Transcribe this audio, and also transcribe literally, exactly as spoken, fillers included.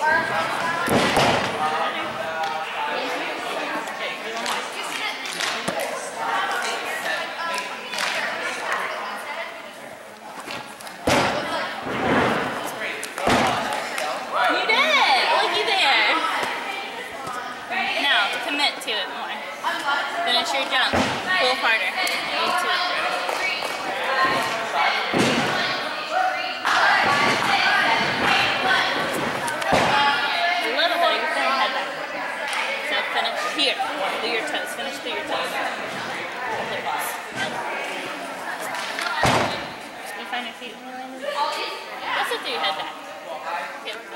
To it more. Finish your jump. Pull harder. Into it. A little bit. You're going head back. So finish here. Through your toes. Finish through your toes. Can you find your feet when you landed? Let's sit through your head back. Okay.